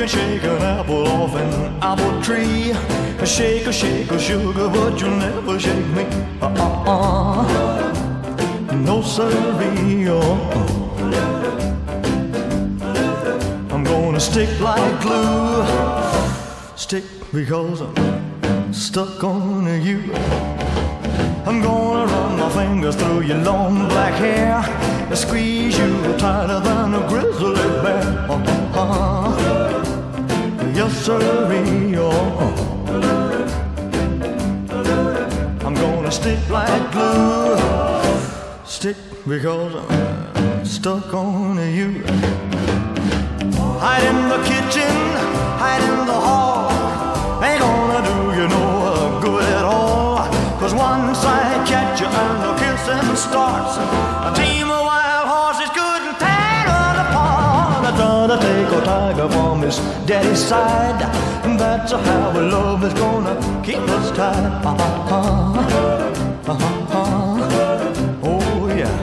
can shake an apple off an apple tree. Shake a sugar, but you'll never shake me. No siree. I'm gonna stick like glue. Stick because I'm stuck on you. I'm gonna run my fingers through your long black hair and squeeze you tighter than a grizzly bear. Yes, sirree. I'm gonna stick like glue. Stick because I'm stuck on you. Hide in the kitchen, hide in the hall. Ain't gonna do you no good at all. 'Cause once I catch you and the kissing starts, a team of wild horses couldn't tear us apart. I try to take a tiger from his daddy's side. That's how love is gonna keep us tied. Oh yeah.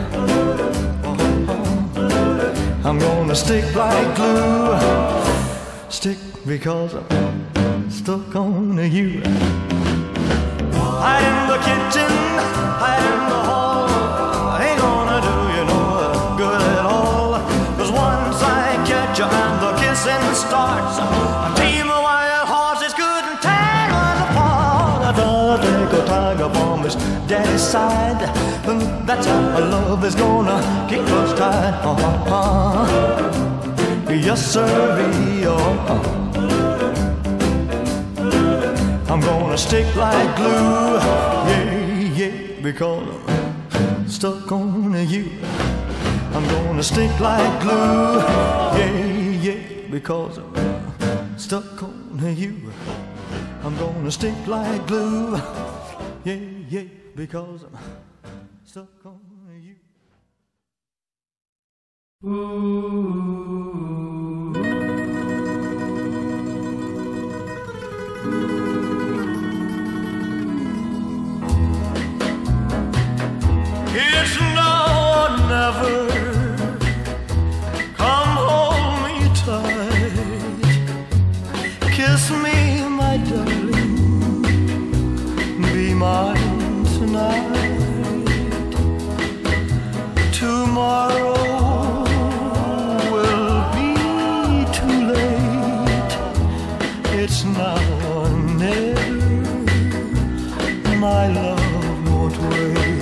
I'm gonna stick like glue. Stick because I'm stuck on you. Hide in the kitchen, hide in the hall. Ain't gonna do you no good at all. 'Cause once I catch you and the kissing starts, a team of wild horses couldn't tear us apart. I gotta take a tiger from his daddy's side. And that's how love is gonna keep us tied. Yes, sirree. I'm gonna stick like glue, yeah, yeah, because I'm stuck on you. I'm gonna stick like glue, yeah, yeah, because I'm stuck on you. I'm gonna stick like glue, yeah, yeah, because I'm stuck on you. Ooh. It's now or never. Come hold me tight. Kiss me, my darling. Be mine tonight. Tomorrow will be too late. It's now or never. My love won't wait.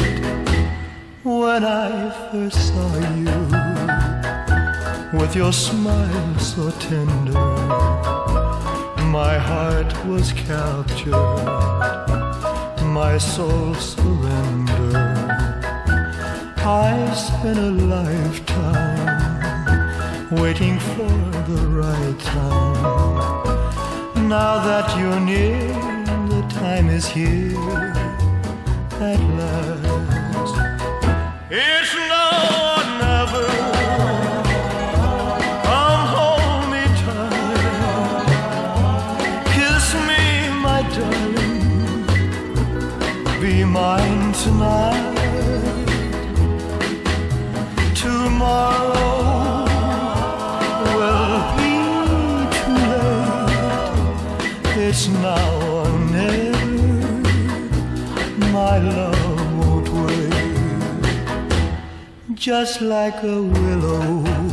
When I first saw you, with your smile so tender, my heart was captured, my soul surrendered. I spent a lifetime waiting for the right time. Now that you're near, the time is here at last. It's now or never. Come hold me tight. Kiss me, my darling. Be mine tonight. Tomorrow will be too late. It's now or never. My love won't wait. Just like a willow,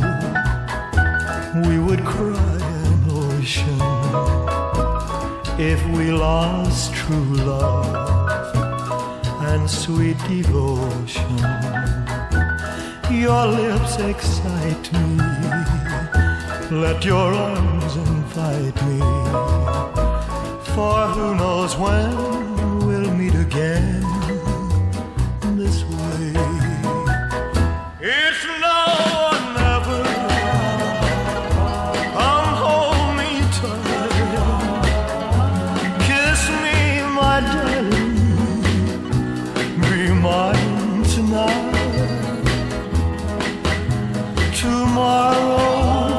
we would cry an ocean if we lost true love and sweet devotion. Your lips excite me, let your arms invite me, for who knows when we'll meet again this way. It's now or never. Come hold me tight. Kiss me, my darling. Be mine tonight. Tomorrow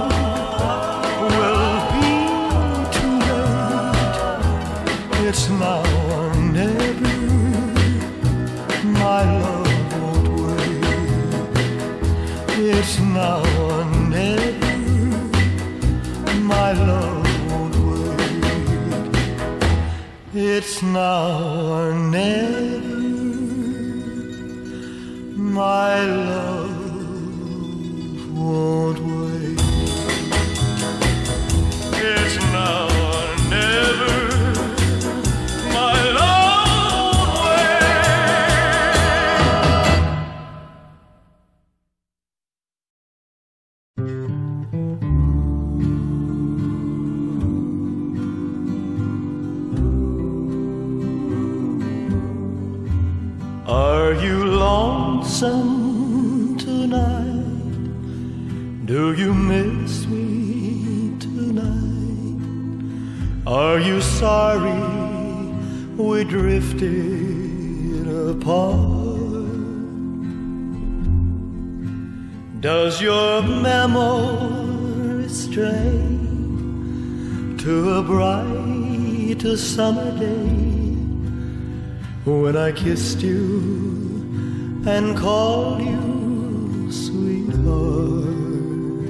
will be too late. It's now or never. My love won't wait. It's now or never. My It's now or never, my love won't wait. It's now or never, my love won't Are you lonesome tonight? Do you miss me tonight? Are you sorry we drifted apart? Does your memory stray to a bright summer day when I kissed you and called you sweetheart?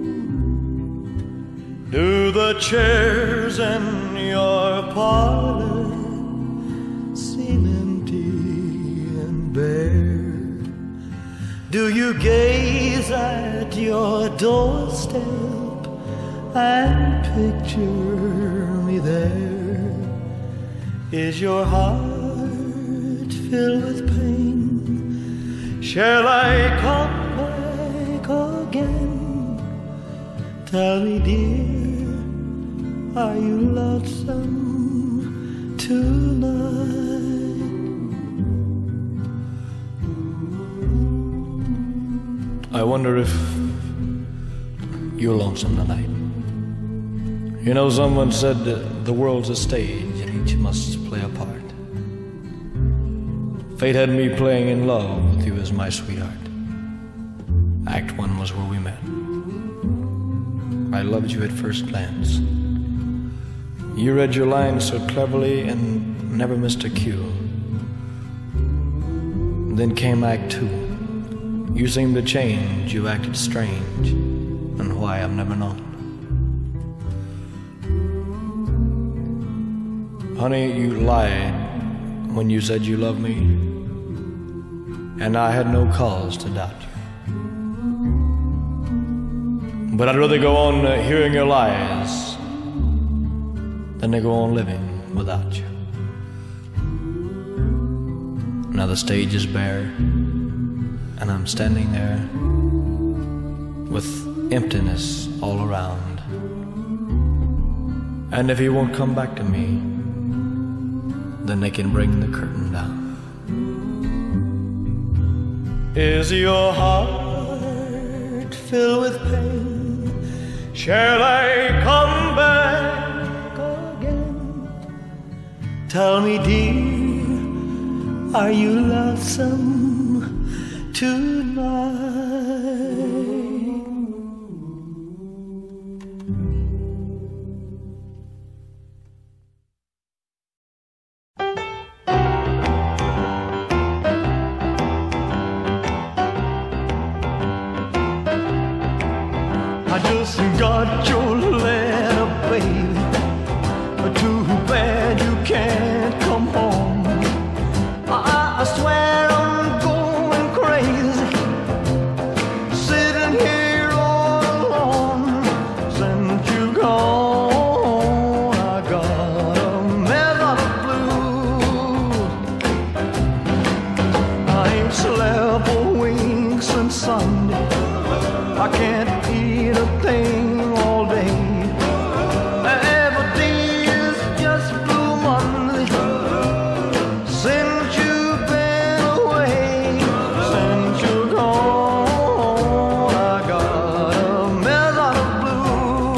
Do the chairs in your parlor seem empty and bare? Do you gaze at your doorstep and picture me there? Is your heart filled with pain? Shall I come back again? Tell me, dear, are you lonesome tonight? I wonder if you're lonesome tonight. You know, someone said the world's a stage and each must play a part. Fate had me playing in love with you as my sweetheart. Act 1 was where we met. I loved you at first glance. You read your lines so cleverly and never missed a cue. Then came Act 2. You seemed to change, you acted strange, and why I've never known. Honey, you lied when you said you loved me, and I had no cause to doubt you. But I'd rather go on hearing your lies than to go on living without you. Now the stage is bare, and I'm standing there with emptiness all around. And if he won't come back to me, then they can bring the curtain down. Is your heart filled with pain? Shall I come back again? Tell me, dear, are you lonesome tonight? I just got your letter, baby. Too bad you can't come home. I swear I'm going crazy, sitting here all alone. Since you gone, I got a mess of blues. I ain't slept a wink since Sunday. I can't eat a thing all day. Every day is just Blue Monday since you've been away. Since you're gone, I got a mess out of blue.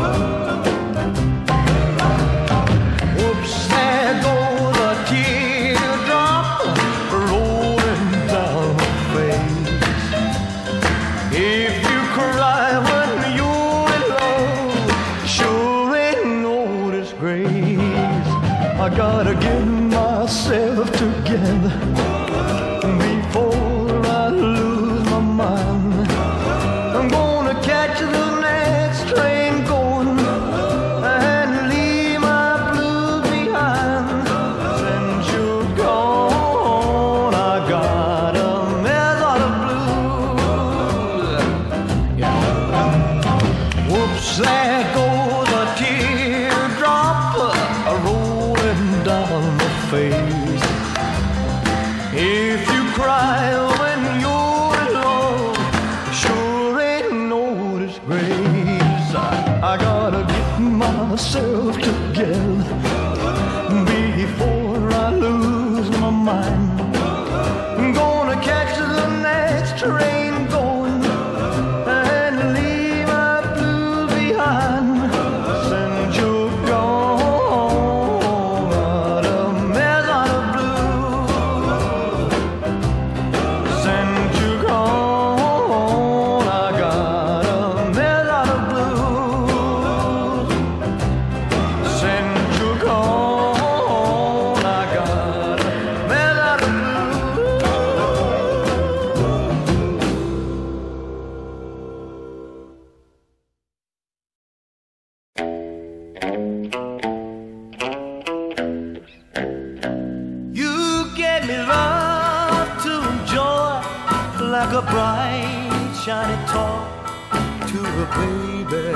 Whoops, there goes a teardrop rolling down my face. If you cry when you're in love, sure ain't no disgrace. I gotta get myself together before I lose my mind. I'm gonna catch the next train going and leave my blues behind. If you cry when you're alone, sure ain't no disgrace. I gotta get myself together before I lose my mind. I'm gonna catch the next train going and leave my blues behind. Since you're gone, what a mess out of blues. Since you're gone, I got a mess out of blues. Since you're gone, I got a mess out of You gave me love to enjoy, like a bright, shiny toy to a baby.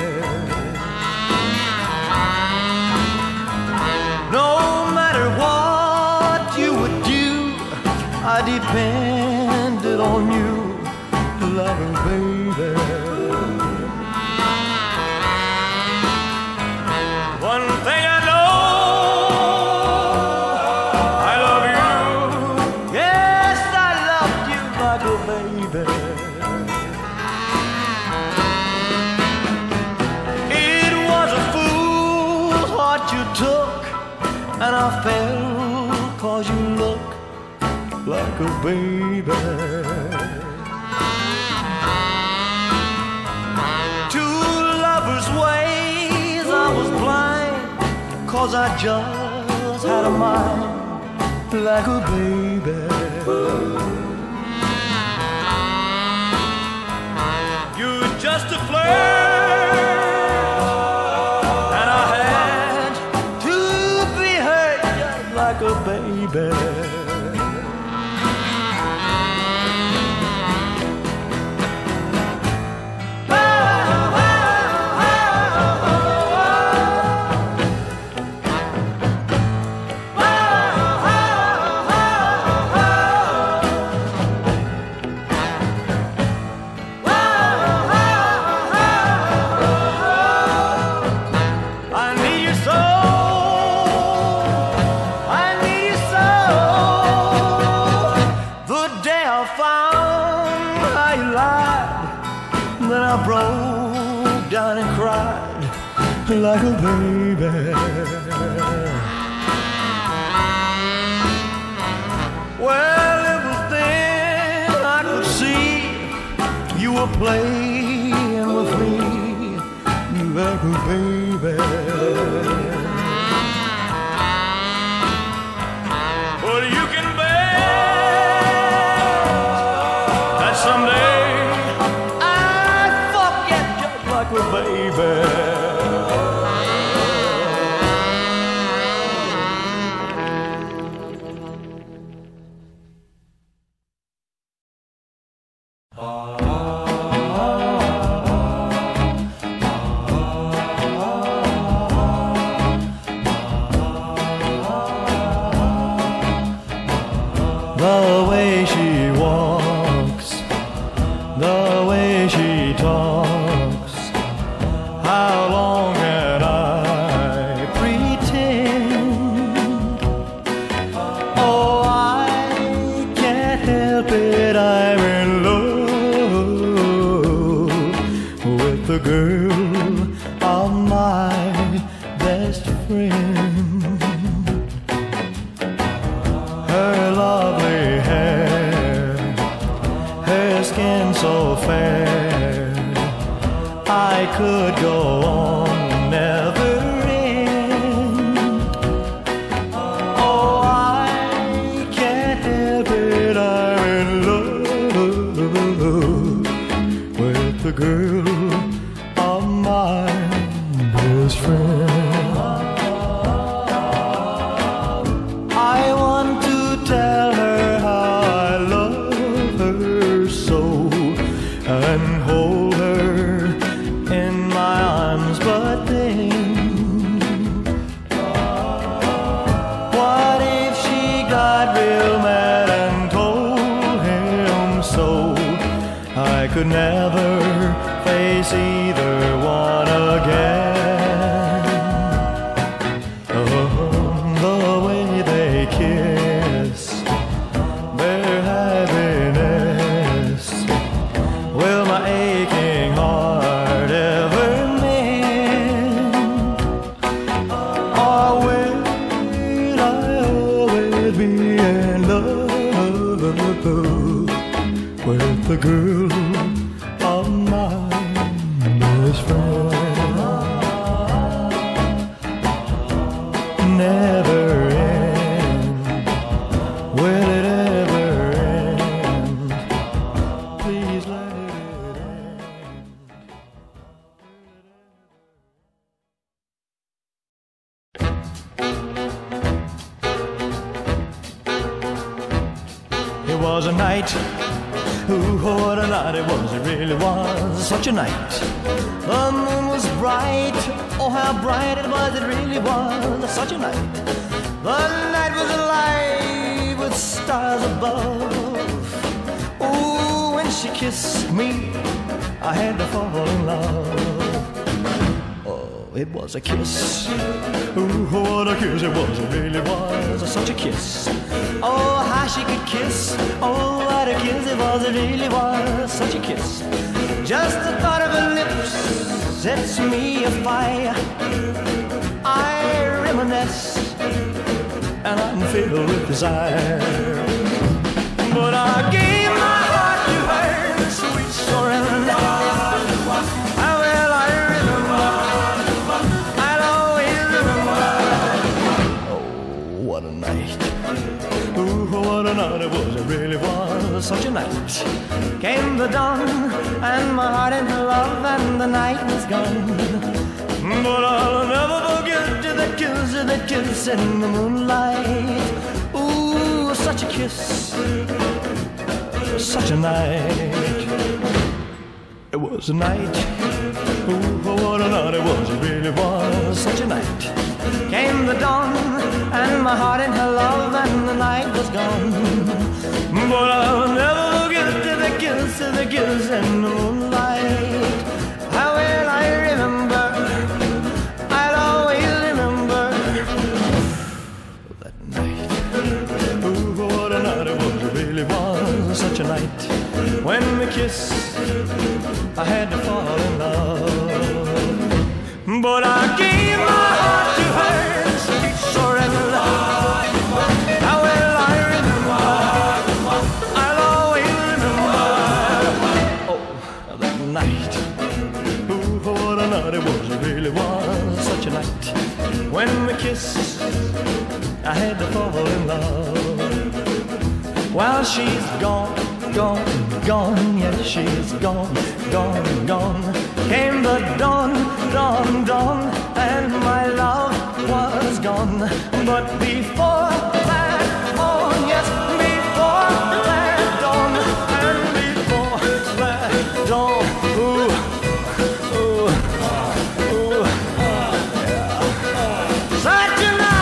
No matter what you would do, I depended on you like a baby. One thing I know, I love you. Yes, I loved you like a baby. It was a fool's heart you took, and I fell 'cause you look like a baby. Two lovers' ways I was blind, 'cause I just had a mind like a baby. You're just a flirt, and I had to be hurt just like a baby. I broke down and cried like a baby. Well, it was then I could see you were playing with me like a baby. Well, you can bet that someday baby. The way she walks, the way she talks, how long can I pretend? Oh, I can't help it, I'm in love with the girl of my best friend. Her lovely hair, her skin so fair, I could go on, never end. Oh, I can't help it, I'm in love with the girl of my best friend. I want to tell her how I love her so, and hold her in my arms, but then what if she got real mad could never face either one again. Oh, the way they kiss, their happiness, will my aching heart ever mend? Or will I always be in love with the girl of my best friend? Never end. Will it ever end? Please let it end. It was a night. Ooh, what a night it was, it really was such a night. The moon was bright, oh how bright it was, it really was such a night. The night was alive with stars above. Ooh, when she kissed me, I had to fall in love. Oh, it was a kiss. Ooh, what a kiss it was, it really was such a kiss. Oh, how she could kiss, oh, what a kiss it was, it really was such a kiss. Just the thought of her lips sets me afire. I reminisce, and I'm filled with desire. But I gave my heart to her in sweet surrender. How well I remember, I'll always remember. Oh, what a night. Ooh, what a night it was, it really was such a night. Came the dawn, and my heart in her love, and the night was gone. But I'll never forget that kiss in the moonlight. Ooh, such a kiss, such a night. It was a night. Ooh, what a night it was, it really was such a night. Came the dawn, and my heart in her love, and the night was gone. But I'll never forget the kiss in the moonlight. How well I remember, I'll always remember that night. Ooh, what a night it was, it really was such a night. When we kissed, I had to fall in love. But I gave my heart to her in sweet surrender. How well I remember, I'll always remember. Oh, that night. Ooh, what a night it was, it really was such a night. When we kissed, I had to fall in love. While she's gone, gone, gone, yes, she's gone, gone, gone. Came the dawn, dawn, dawn, and my love was gone. But before that dawn, yes, before that dawn, and before that dawn, ooh, ooh, ooh, yeah. Such a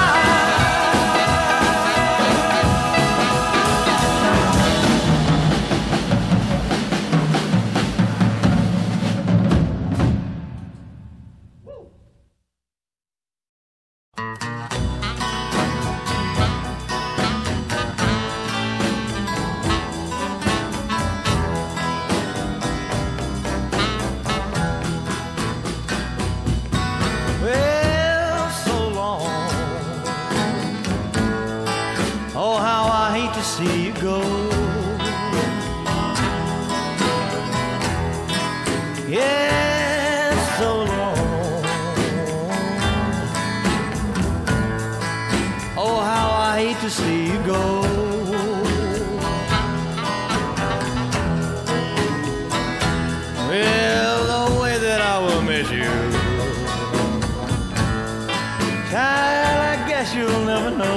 see you go. Yes, so long. Oh, how I hate to see you go. Well, the way that I will miss you, child, I guess you'll never know.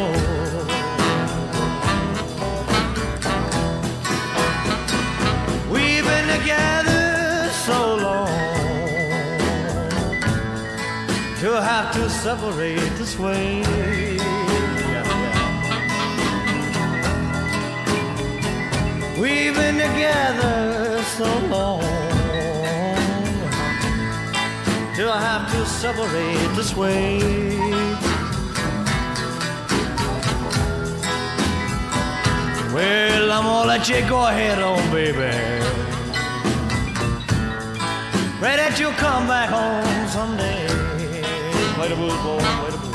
Together so long to have to separate this way. We've been together so long till I have to separate this way. Well, I'm gonna let you go ahead on, baby. Pray that you'll come back home someday. Play the blues, boy, play the blues.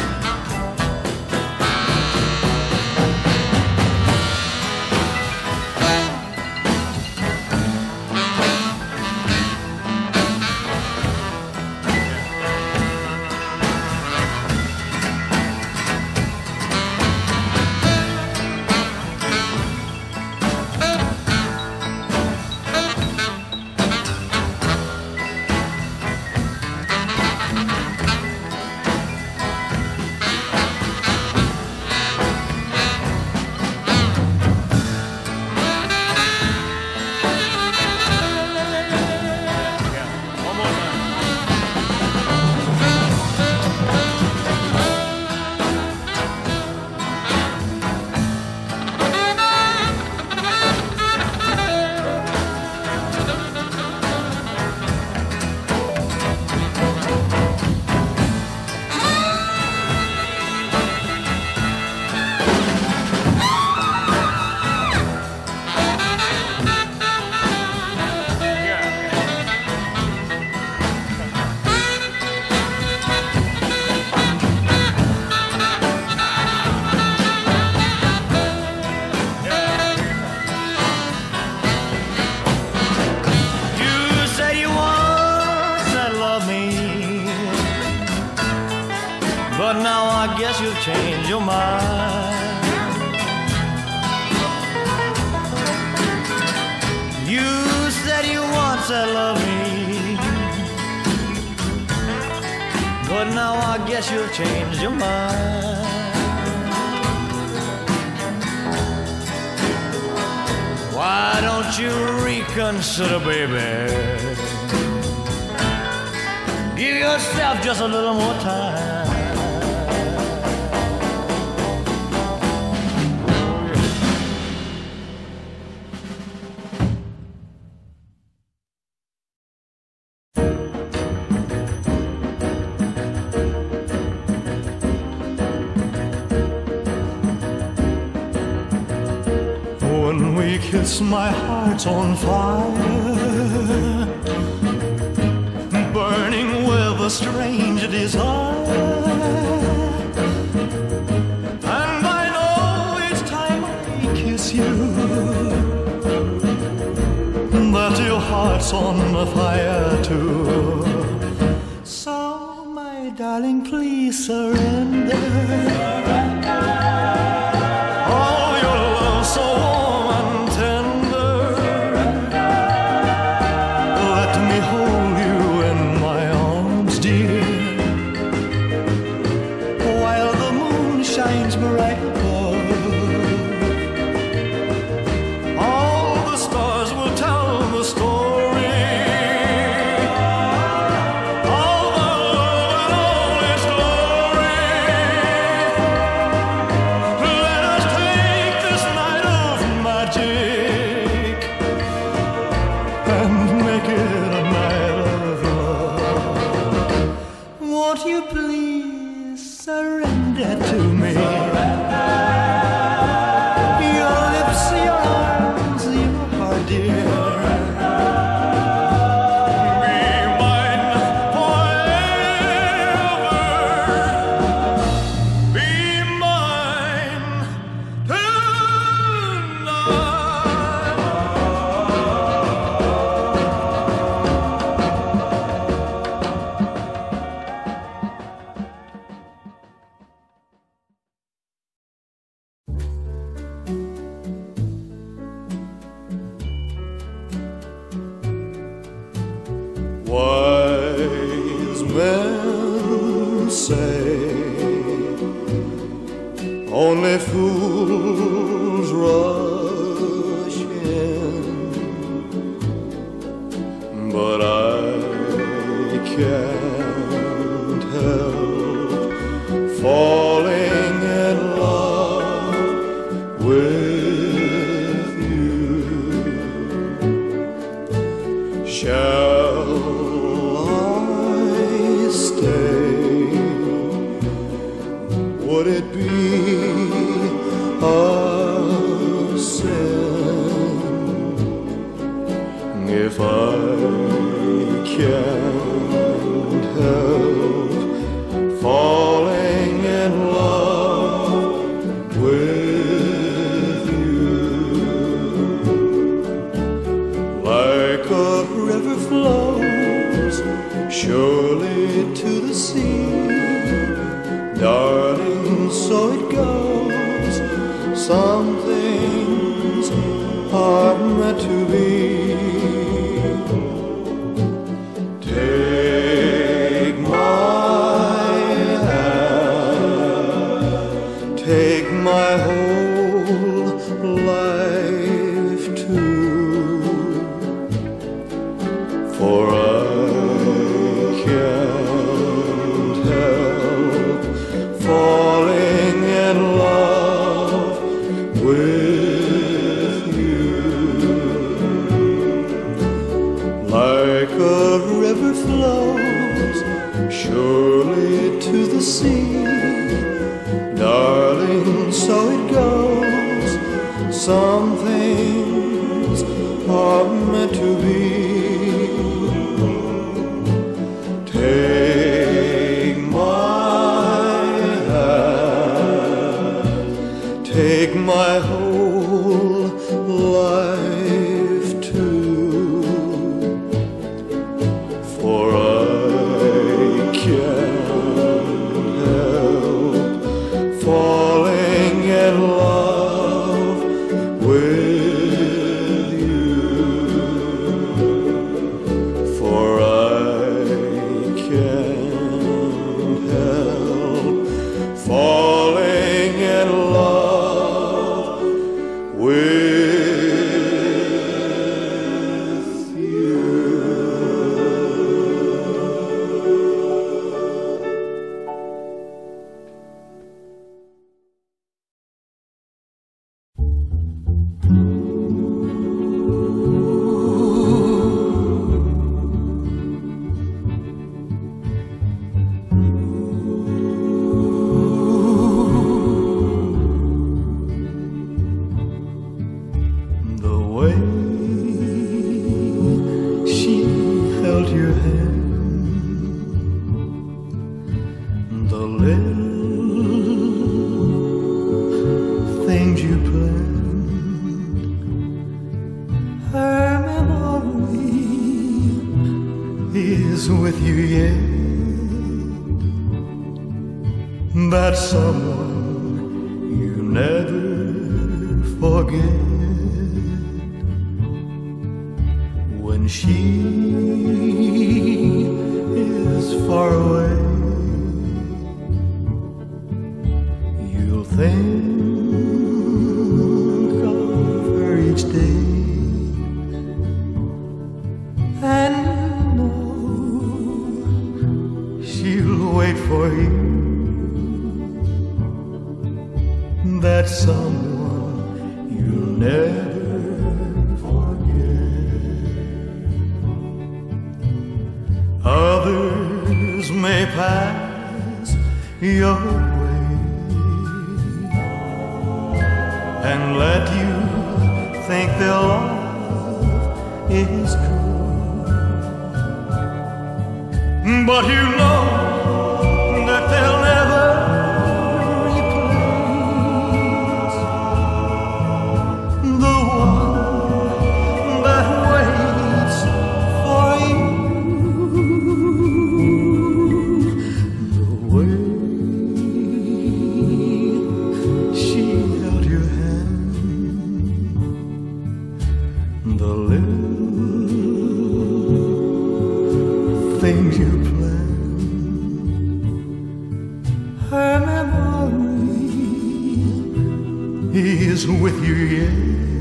But now I guess you've changed your mind. You said you once had loved me, but now I guess you've changed your mind. Why don't you reconsider, baby? Give yourself just a little more time. When we kiss, my heart's on fire, burning with a strange desire. And I know each time I kiss you that your heart's on fire too. So, my darling, please surrender. Oh, your love so warm and tender. Let me hold you in my arms, dear, while the moon shines bright above. All the stars will tell the story, all the love and all its glory. Let us take this night of magic and make it a night of love. Won't you please surrender to me? Your lips, your arms, your heart, dear. Be mine forever. Be mine Wise men say only fools rush in, but I can't help falling in love with you. Shall I stay? Would it be a sin if I can't help falling in love with you? Like a river flows surely to the sea, darling, so it goes. Some things are meant to be. Take my hand, take my whole life too, for I can't help falling in love with you. Like a river flows surely to the sea, darling, so it goes. Some things are meant to be. Take my hand, take my whole life too, for I can't help falling in love with you, for I can't help falling in love with you. The way she held your hand, the little things you planned, her memory is with you yet. That someone you never forget. When she is far away, you'll think of her each day, and you know she'll wait for you. That someone you'll never forget. Others may pass your way and let you think their love is true, but you know that they'll never replace the one that waits for you. The way she held your hand, the little things you planned, her memory is with you yet.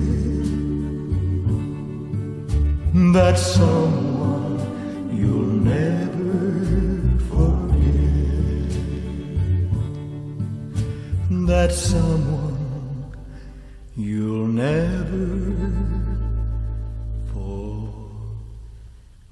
That someone you'll never forget. That someone you'll never forget.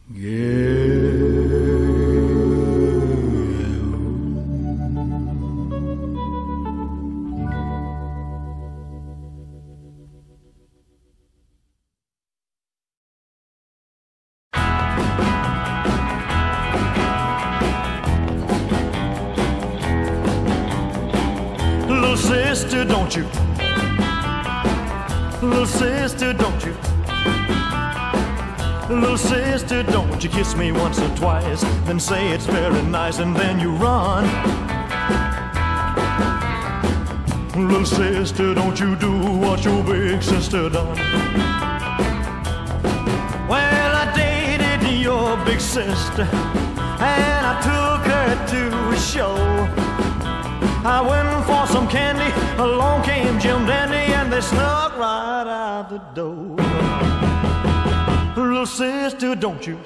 sister, don't you? Little sister, don't you? Little sister, don't you kiss me once or twice, then say it's very nice, and then you run. Little sister, don't you do what your big sister done. Well, I dated your big sister, and I took her to a show. I went for some candy, along came Jim Dandy, and they snuck right out the door. Little sister, don't you?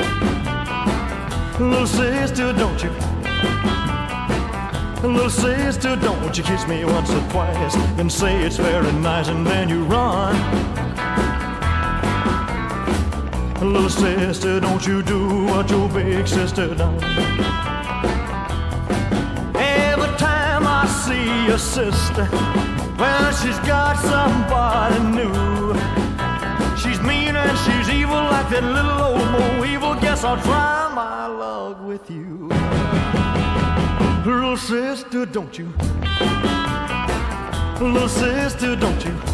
Little sister, don't you? Little sister, don't you kiss me once or twice, then say it's very nice, and then you run. Little sister, don't you do what your big sister done. Every time I see your sister, well, she's got somebody new. She's mean and she's evil like that little old Mo Evil. Guess I'll try my luck with you. Little sister, don't you? Little sister, don't you?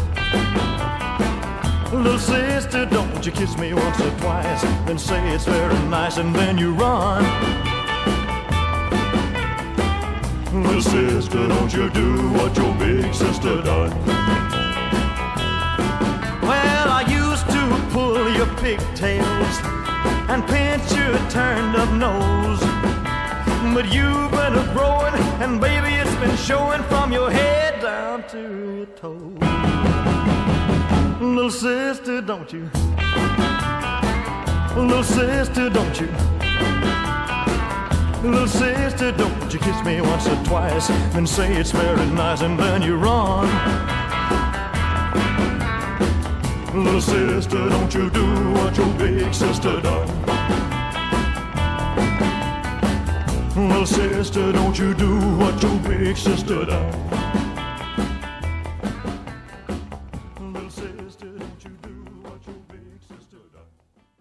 Little sister, don't you kiss me once or twice, then say it's very nice, and then you run. Little sister, don't you do what your big sister done. Well, I used to pull your pigtails and pinch your turned up nose, but you've been a-growing, and baby, it's been showing from your head down to your toes. Little sister, don't you? Little sister, don't you? Little sister, don't you kiss me once or twice, then say it's very nice, and then you run. Little sister, don't you do what your big sister done. Little sister, don't you do what your big sister done. Little sister, don't you do what your big sister done.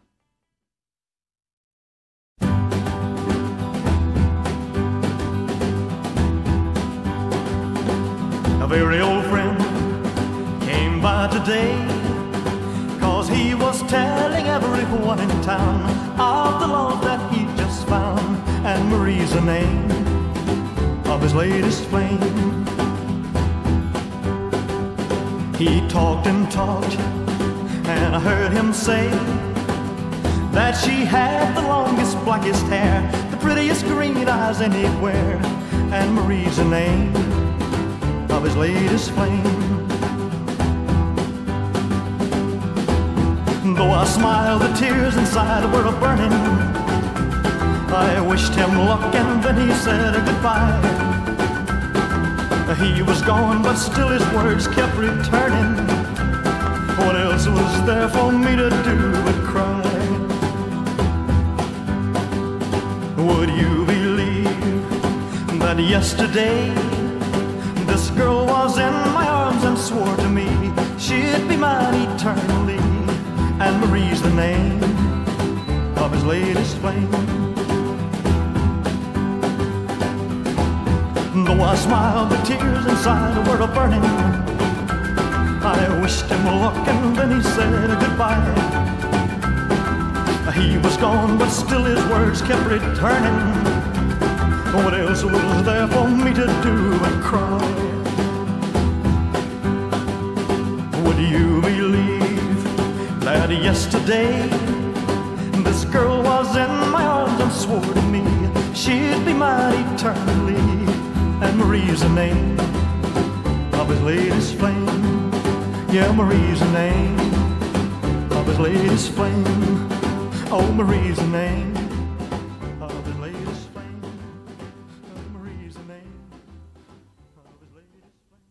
A very old friend came by today, 'cause he was telling everyone in town of the love that he just found, and Marie's the name of his latest flame. He talked and talked, and I heard him say that she had the longest, blackest hair, the prettiest green eyes anywhere, and Marie's the name of his latest flame. Though I smiled, the tears inside were a-burning. I wished him luck, and then he said goodbye. He was gone, but still his words kept returning. What else was there for me to do but cry? Would you believe that yesterday this girl was in my arms and swore to me she'd be mine eternally, and Marie's the name of his latest flame. Though I smiled, the tears inside were a-burning. I wished him luck, and then he said goodbye. He was gone, but still his words kept returning. What else was there for me to do but cry? Would you believe that yesterday this girl was in my arms and swore to me she'd be mine eternally, and Marie's the name of his latest flame. Yeah, Marie's the name of his latest flame. Oh, Marie's the name of his latest flame. Oh, Marie's the name of his latest flame.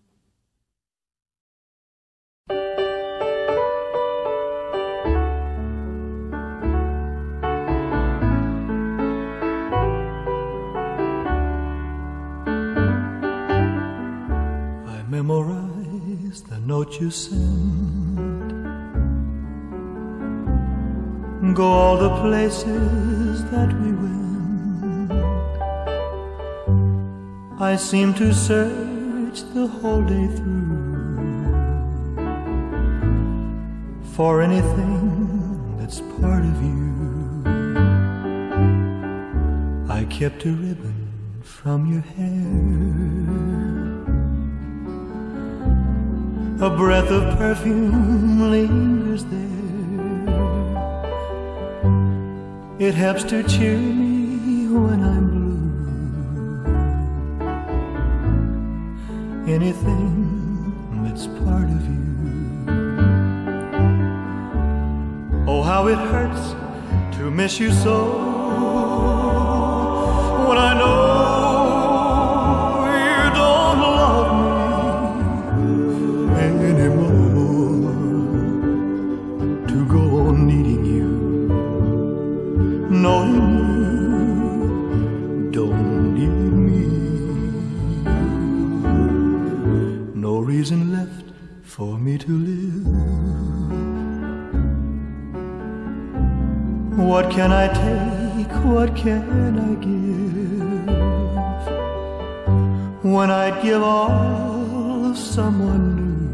I memorized the note you sent, go all the places that we went. I seem to search touch the whole day through for anything that's part of you. I kept a ribbon from your hair, a breath of perfume lingers there. It helps to cheer me when I'm blue. Anything that's part of you. Oh, how it hurts to miss you so, when I know you don't love me anymore, to go on needing you, knowing you don't need me. No reason left for me to live. What can I take? What can I give? When I'd give all of someone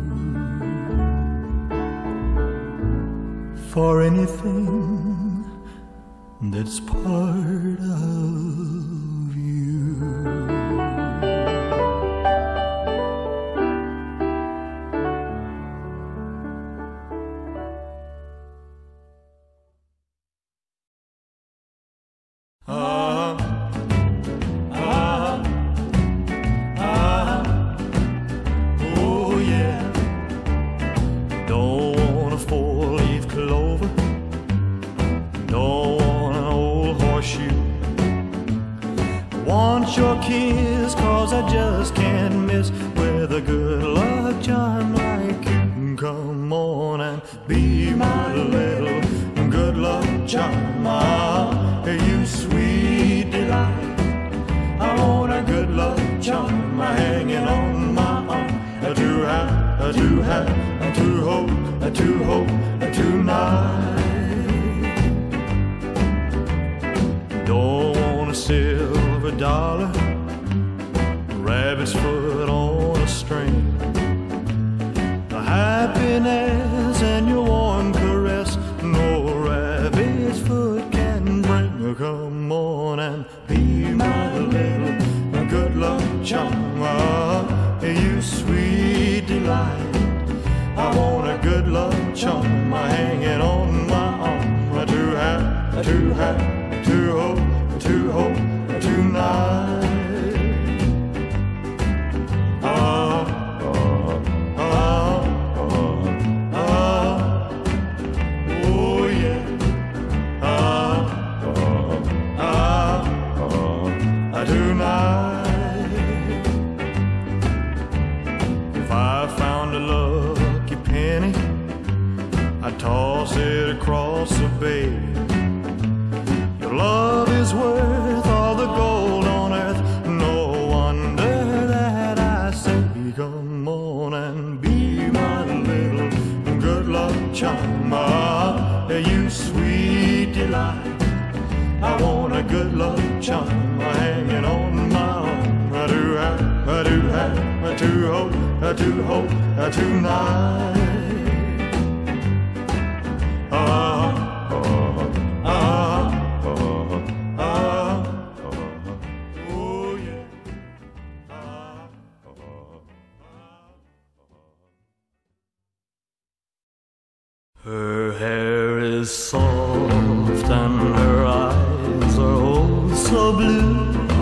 new for anything that's part of you. Oh yeah. Don't want a four-leaf clover, don't want an old horseshoe. Want your kiss, cause I just can't miss with a good luck charm like you. Come on and be my little good luck charm. You sweet delight, I want a good luck charm hanging on my arm. To have, to hope tonight. Don't want a silver dollar, rabbit's foot on a string. The happiness and your warm caress, no rabbit's foot can bring. Come on and be my little good luck charm. You sweet delight, I want a good luck charm hanging on my arm. To hope tonight. Oh yeah. Tonight. If I found a lucky penny, I'd toss it across the bay. Your love is worth all the gold on earth. No wonder that I say, come on and be my little good luck charm. You sweet delight, I want a good luck charm hanging on my arm. I do hope tonight. Oh yeah. Her hair is soft and her eyes are oh so blue.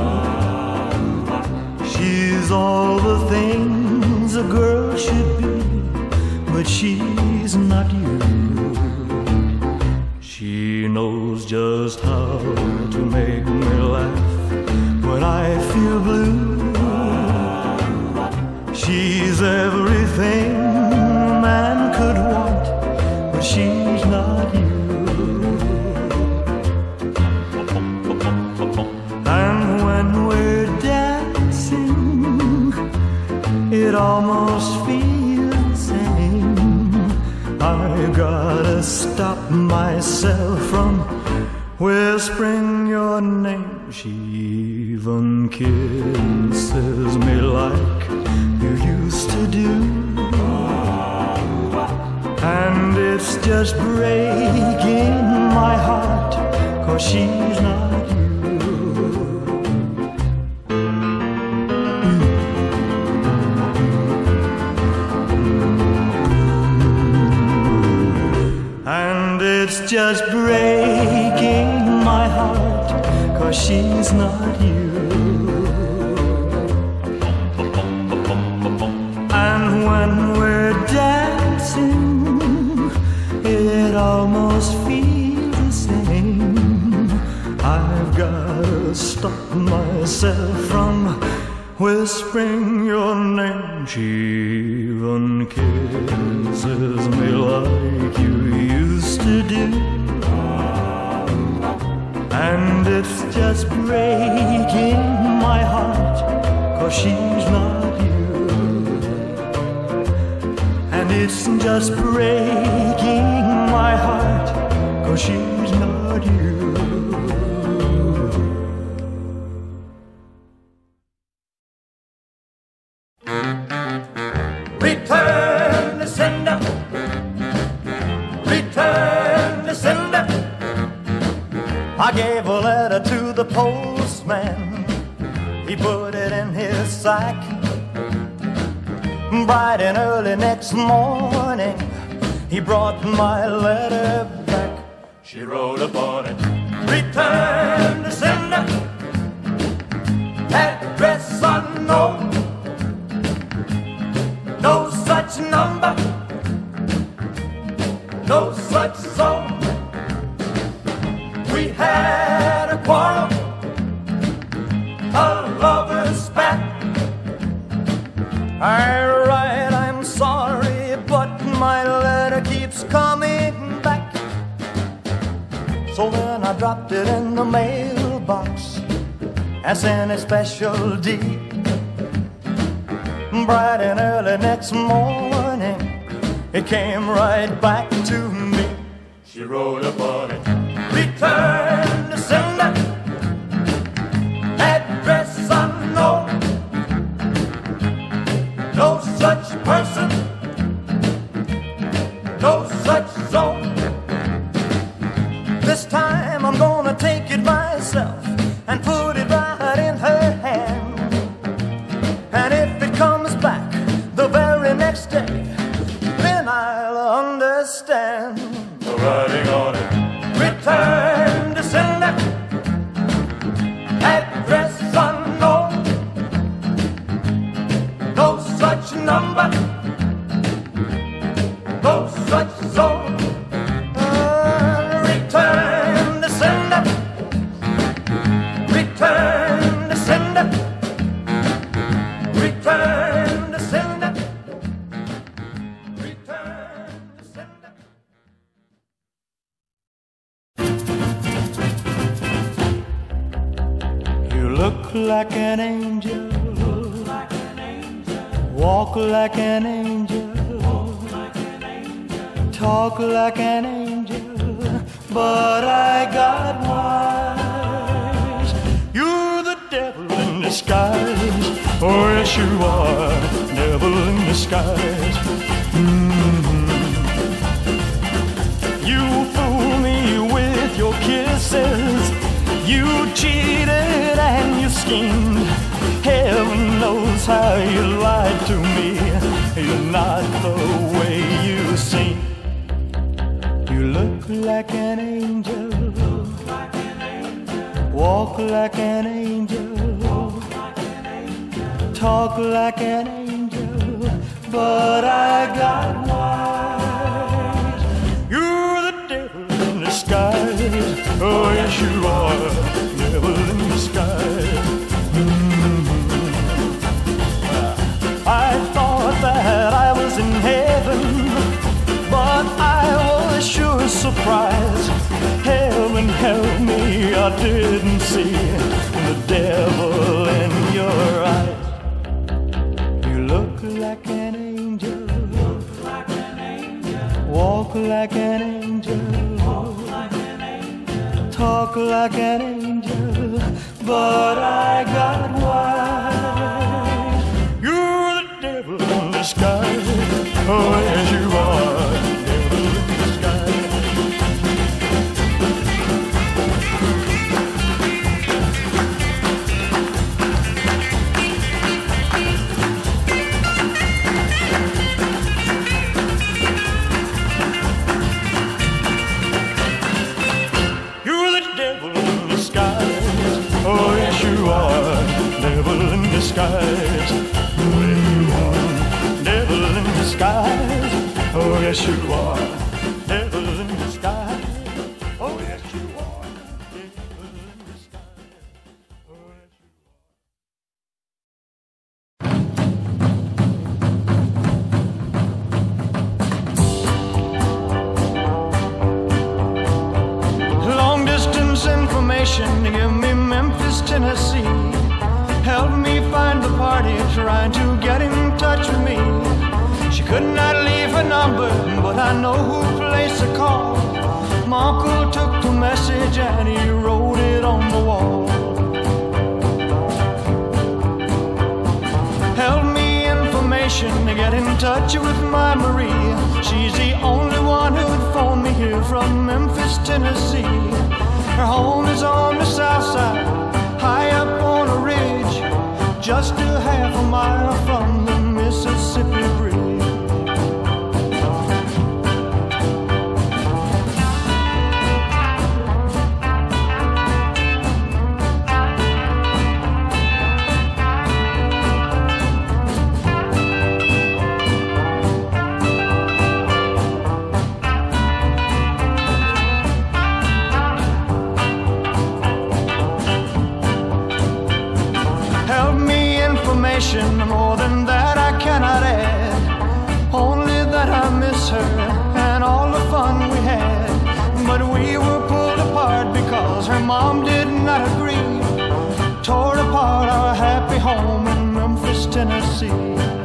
She's all the things a girl should be, but she's not you. She knows just how to make me laugh when I feel blue. She's everything a man could want, but she's not you. And when we're dancing, it almost feels the same. I gotta stop myself from whispering your name. She even kisses me like you used to do. And it's just breaking my heart, 'cause she's not you. And it's just breaking my heart, 'cause she's not you. And when we're dancing, it almost feels the same. I've gotta stop myself from whispering your name. She even kisses me like you used to do. And it's just breaking my heart, 'cause she's not you. And it's just breaking my heart, 'cause she's not you. Return the sender. Return the sender. I gave a letter to the postman. He put it in his sack. Bright and early next morning, he brought my letter back. She wrote upon it, return the sender. Address unknown. No such number. No such zone. We had a quarrel, a lover's spat. Alright, I'm sorry, but my letter keeps coming back. So then I dropped it in the mailbox and sent a special deed. Bright and early next morning, it came right back to me. She wrote upon it, return the sender. Address unknown. No such person. No such zone. This time I'm gonna take it myself and put it right in her hand. And if it comes back the very next day, then I'll understand. The writing on it, return the sender. Address unknown. No such number. No such zone. Return the sender. Return the sender. Return the sender. Return the sender. You look like an angel, walk like an angel, talk like an angel, but I got wise. You're the devil in disguise. Oh yes you are, devil in disguise. You fool me with your kisses. You cheated and you schemed. Heaven knows how you lied to me. You're not the way you seem. You look like an angel, walk like an angel, talk like an angel, but I got wise. You're the devil in disguise. Oh yes you are, devil in disguise. I thought that I was in heaven, but I was sure surprised. Heaven help me, I didn't see the devil in your eyes. You look like an angel, walk like an angel, talk like an angel, but I got wise. You're the devil in disguise. Oh, yes, you are, devil in disguise. You're the devil in disguise. Oh, yes, you are, devil in disguise. Oh, yes, you are, devil in disguise. Oh, yes, you are, devil in disguise. Oh, yes, you are, devil in disguise. Oh, yes, you are. Long distance information to give me Memphis, Tennessee. Help me find the party trying to get in touch with me. She could not leave her number, but I know who placed the call. My uncle took the message and he wrote it on the wall. Help me information to get in touch with my Marie. She's the only one who'd phone me here from Memphis, Tennessee. Her home is on the south side, high up on a ridge, just a half a mile from the Mississippi Bridge. More than that I cannot add, only that I miss her and all the fun we had. But we were pulled apart because her mom did not agree, tore apart our happy home in Memphis, Tennessee.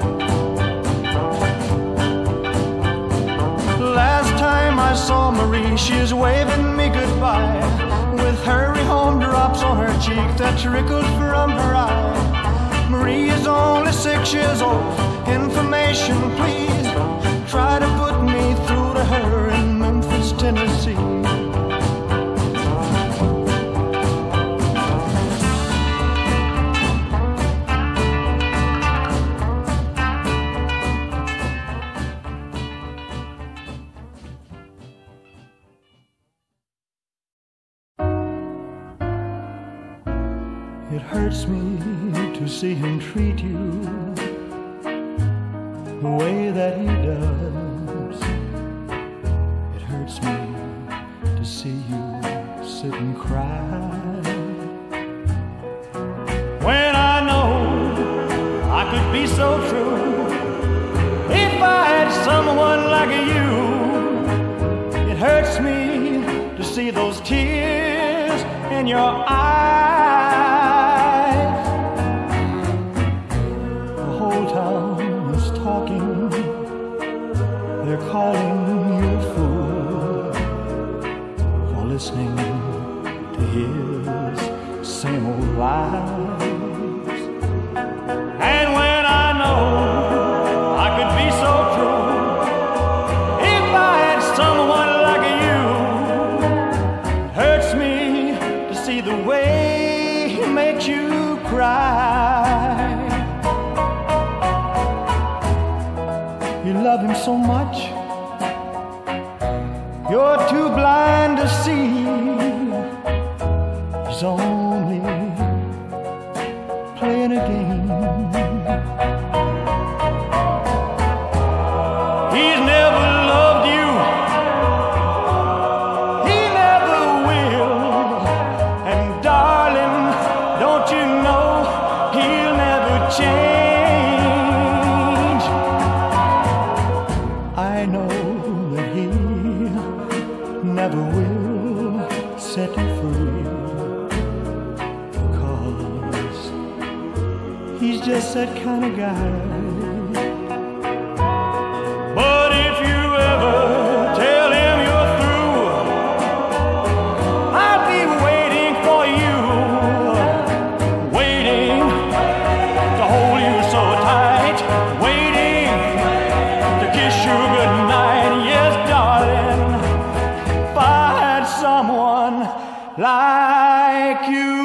Last time I saw Marie, she's waving me goodbye, with hurry home drops on her cheek that trickled from her eye. Marie is only 6 years old. Information, please. Try to put me through to her in Memphis, Tennessee. It hurts me to see him treat you the way that he does. It hurts me to see you sit and cry, when I know I could be so true if I had someone like you. It hurts me to see those tears in your eyes. Talking, they're calling you a fool for listening to his same old lies. And when I know I could be so true if I had someone like you, it hurts me to see the way he makes you cry. You love him so much, you're too blind to see he's only playing a game. He's never loved you, he never will. And darling, don't you know he'll never change. I know that he never will set you free, because he's just that kind of guy. But if you ever tell him you're through, I'll be waiting for you like you.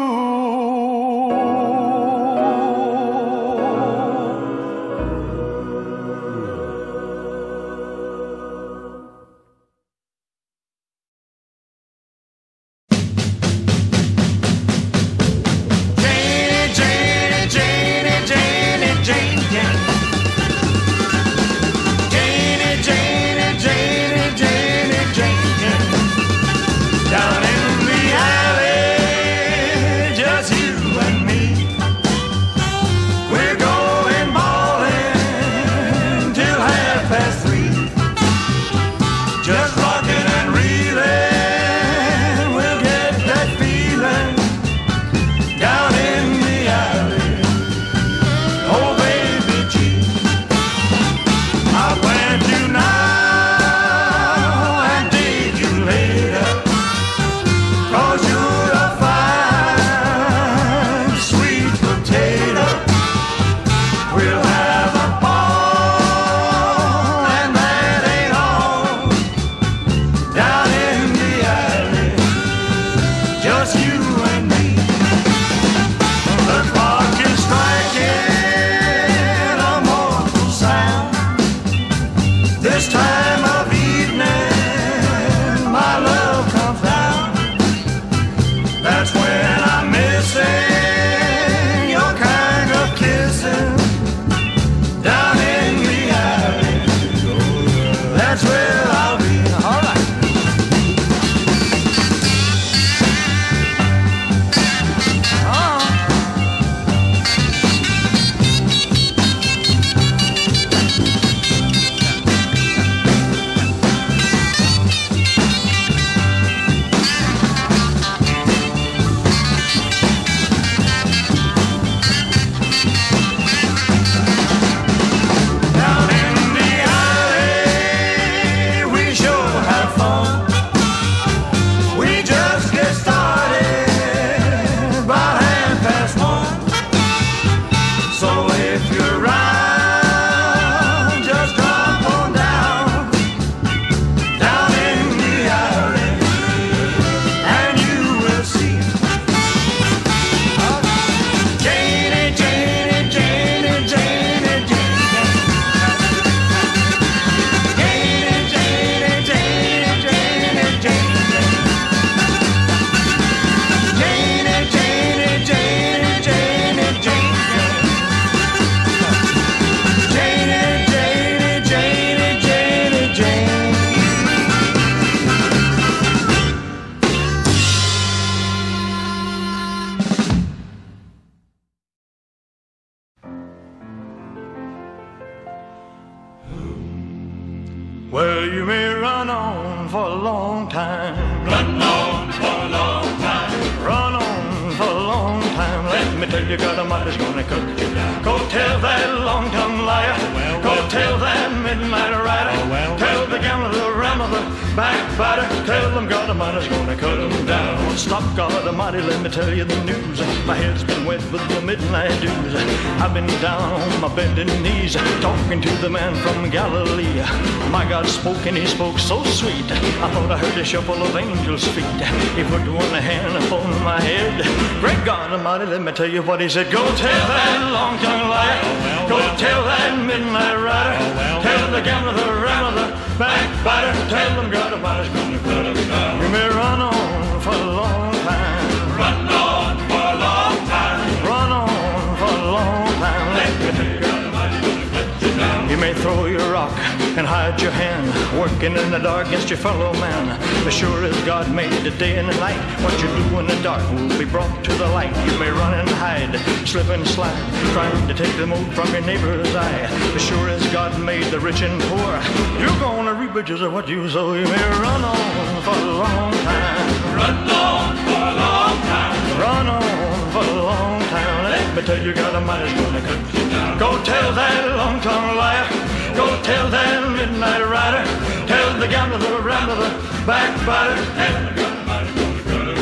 Well, you may run on for a long time. Run on for a long time. Run on for a long time. Let me tell you, God Almighty's gonna cut you down. Go tell that long-tongued liar. Go tell that midnight rider. Tell the gambler, the rammer, the backbiter. Tell them God Almighty's gonna cut them down. Stop, God Almighty, let me tell you the news. My head's been wet with the midnight dews. I've been down on my bending knees, talking to the man from Galilee. My God spoke and he spoke so sweet. I thought I heard a shuffle of angels' feet. He put one hand upon my head. Great God Almighty, let me tell you what he said. Go tell that long-tongued liar. Go tell that midnight rider. Tell the gambler, the rammer, the backbiter. Tell them God Almighty's gonna cut them down. You may run on for a long time. Run on for a long time. Run on for a long time. Let me tell you, God Almighty's gonna cut you down. You may throw your rock and hide your hand, working in the dark against your fellow man. As sure as God made the day and the night, what you do in the dark will be brought to the light. You may run and hide, slip and slide, trying to take the mote from your neighbor's eye. As sure as God made the rich and poor, you're gonna reap riches of what you sow. You may run on for a long time. Run on for a long time. Run on for a long time. Let me tell you, God Almighty's gonna cut you down. Go tell that long-tongued liar. Go tell that midnight rider. Tell the gambler, the rambler, the backbiter. Tell the God Almighty's gonna cut him down.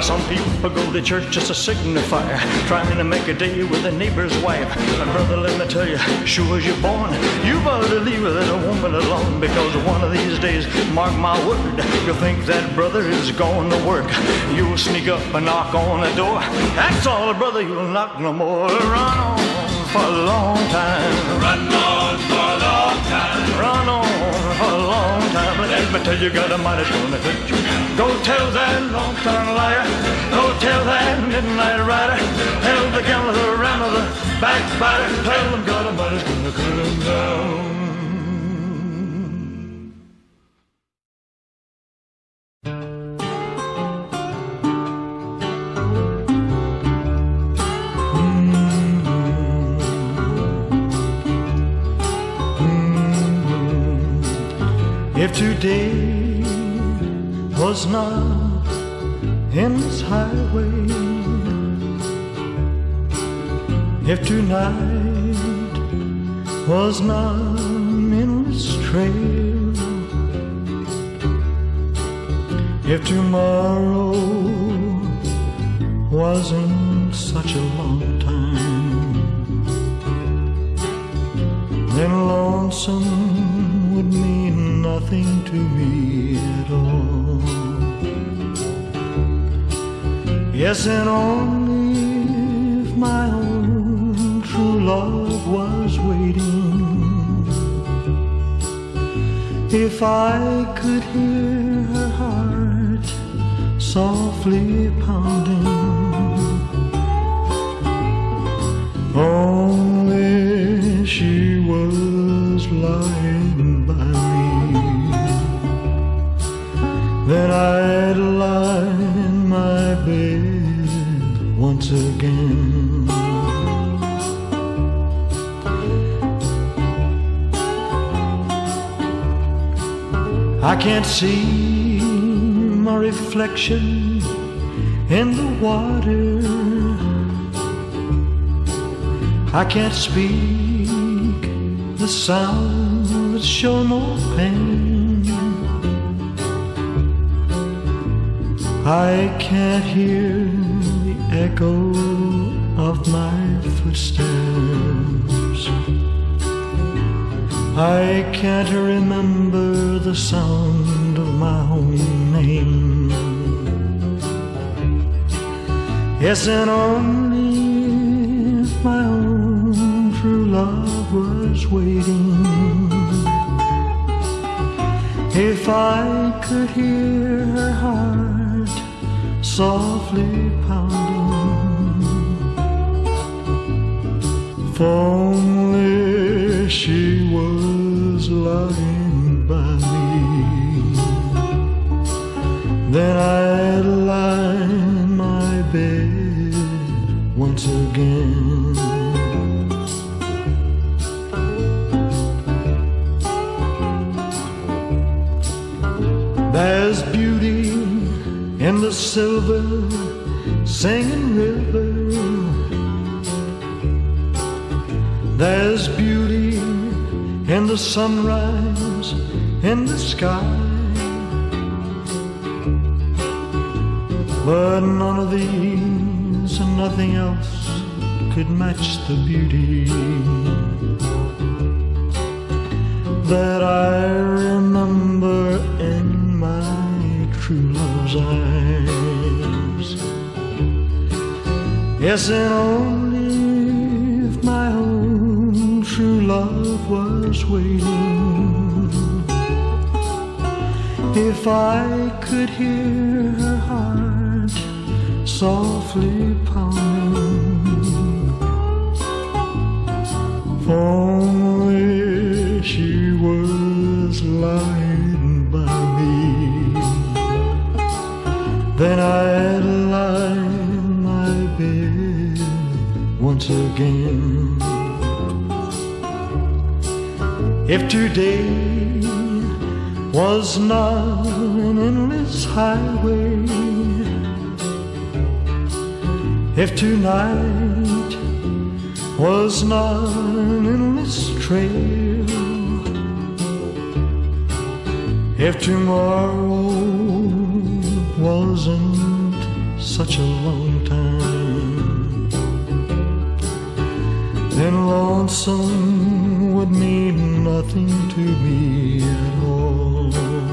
Some people go to church just to signify, trying to make a day with a neighbor's wife. But brother, let me tell you, sure as you're born, you better leave that woman alone, because one of these days, mark my word, you'll think that brother is going to work. You'll sneak up and knock on the door. That's all, brother, you'll knock no more. Run on for a long time. Run on for a long time. Run on for a long time. Let me tell you, God Almighty is gonna hurt you. Go tell that long-time liar. Go tell that midnight rider. Tell the gambler, the rammer, the backbiter. Tell them God Almighty is gonna cut them down. If today was not in this highway, if tonight was not in this trail, if tomorrow wasn't such a long time, then lonesome would mean nothing to me at all. Yes, and only if my own true love was waiting, if I could hear her heart softly pounding, only she was lying by me, then I'd lie in my bed once again. I can't see my reflection in the water, I can't speak the sounds that show no pain, I can't hear the echo of my footsteps, I can't remember the sound of my own name. Yes, and only if my own true love was waiting, if I could hear her heart softly pounding, if only she was lying by me, then I'd lie in my bed once again. There's beauty in the silver singing river, there's beauty in the sunrise in the sky, but none of these and nothing else could match the beauty that I remember in my true love's eyes. Yes, and only if my own true love was waiting, if I could hear her heart softly pounding, if only she was lying by me, then I'd lie in my bed once again. If today was not an endless highway, if tonight was not an endless trail, if tomorrow wasn't such a long time, then lonesome would mean nothing to me at all.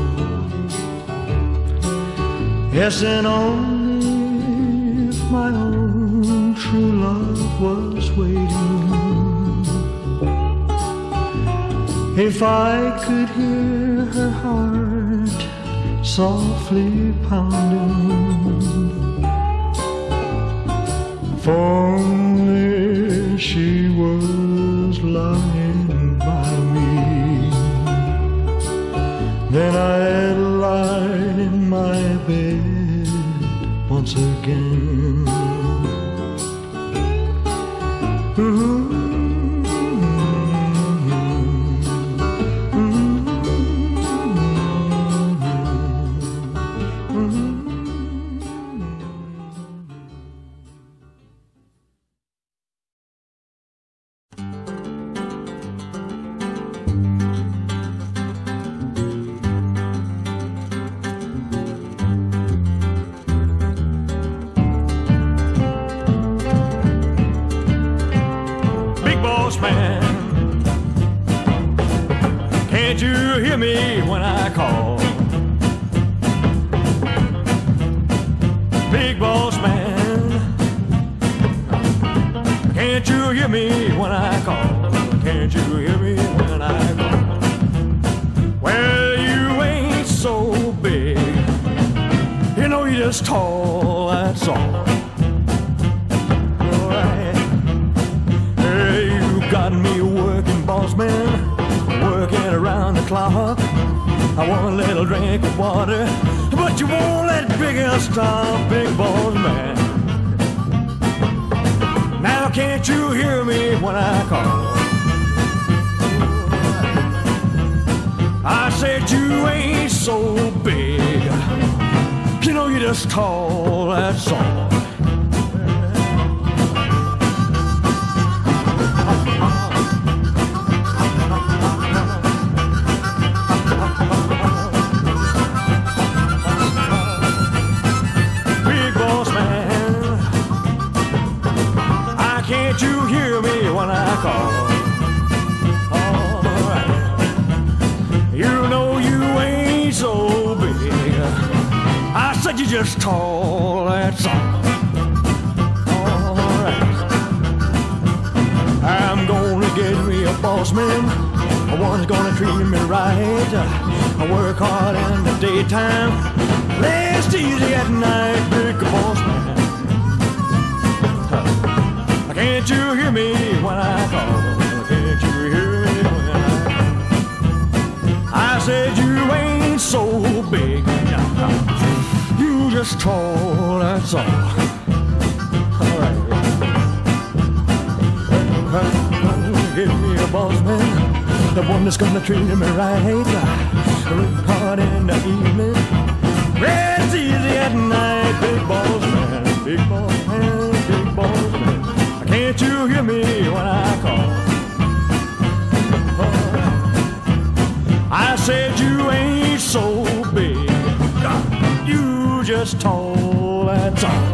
Yes, and only if my own true love was waiting, if I could hear her heart softly pounding, if only she was lying by me, then I'd lie in my bed once again. Can't you hear me when I call? Big boss man, can't you hear me when I call? Can't you hear me when I call? Well, you ain't so big, you know you're just tall, that's all. Alright, hey, you got me working, boss man, working around the clock. I want a little drink of water, but you won't let big girl stop, big boss man. Now can't you hear me when I call? I said you ain't so big, you know you're just tall, that's all. Can't you hear me when I call? Alright, you know you ain't so big, I said you're just tall, that's all. Alright, I'm gonna get me a boss man, one's gonna treat me right. I work hard in the daytime, rest easy at night, big boss man. Can't you hear me when I call? Can't you hear me when I call? I said you ain't so big, you just tall, that's all. Alright, get me a boss man, the one that's gonna treat me right. Work hard in the evening, rest easy at night, big boss man, big boss man, big boss man. Can't you hear me when I call? I said you ain't so big, you just tall, that's all.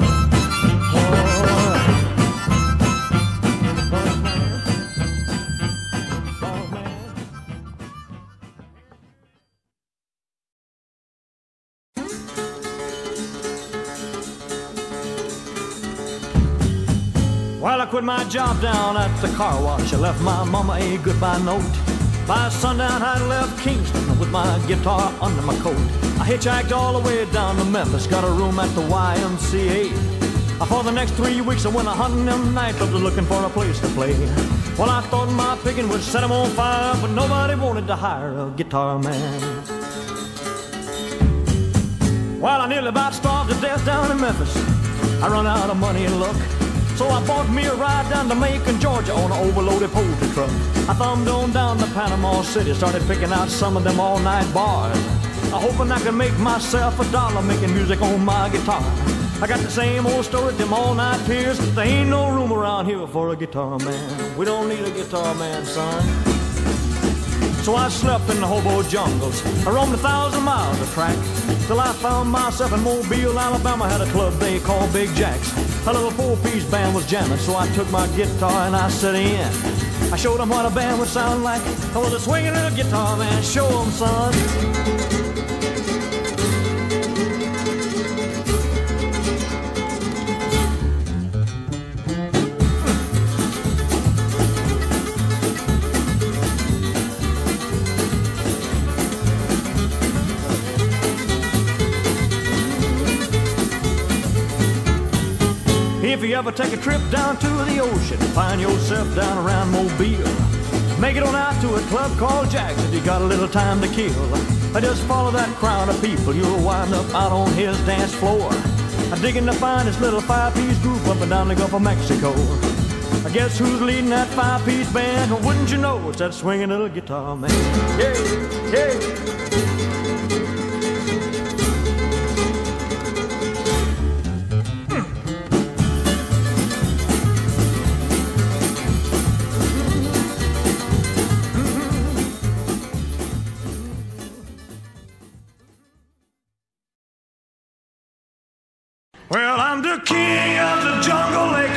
Well, I quit my job down at the car wash. I left my mama a goodbye note. By sundown, I left Kingston with my guitar under my coat. I hitchhiked all the way down to Memphis, got a room at the YMCA. For the next 3 weeks, I went a-hunting them nightclubs looking for a place to play. Well, I thought my picking would set them on fire, but nobody wanted to hire a guitar man. Well, I nearly about starved to death down in Memphis. I run out of money and luck, so I bought me a ride down to Macon, Georgia on an overloaded poultry truck. I thumbed on down to Panama City, started picking out some of them all-night bars, hoping I could make myself $1 making music on my guitar. I got the same old story, them all-night peers. There ain't no room around here for a guitar man. We don't need a guitar man, son. So I slept in the hobo jungles. I roamed 1,000 miles of track till I found myself in Mobile, Alabama. Had a club they called Big Jack's. A little four-piece band was jamming, so I took my guitar and I set in. I showed them what a band would sound like. I was a swinging little guitar man. Show them, son. If you ever take a trip down to the ocean, find yourself down around Mobile, make it on out to a club called Jack's if you got a little time to kill. I just follow that crowd of people, you'll wind up out on his dance floor. I digging to find this little five-piece group up and down the Gulf of Mexico. I guess who's leading that five-piece band? Wouldn't you know it's that swinging little guitar man? Yeah, yeah. Well, I'm the king of the jungle, they